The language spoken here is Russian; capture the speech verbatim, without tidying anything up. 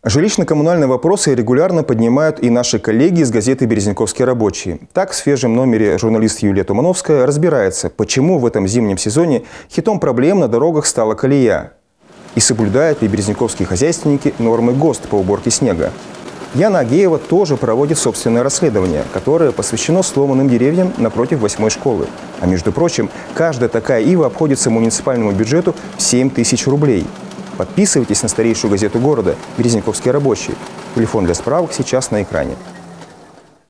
Жилищно-коммунальные вопросы регулярно поднимают и наши коллеги из газеты «Березняковский рабочий». Так, в свежем номере журналист Юлия Тумановская разбирается, почему в этом зимнем сезоне хитом проблем на дорогах стала колея. И соблюдают ли березняковские хозяйственники нормы ГОСТ по уборке снега. Яна Агеева тоже проводит собственное расследование, которое посвящено сломанным деревьям напротив восьмой школы. А между прочим, каждая такая ива обходится муниципальному бюджету в семь тысяч рублей. Подписывайтесь на старейшую газету города «Березняковский рабочий». Телефон для справок сейчас на экране.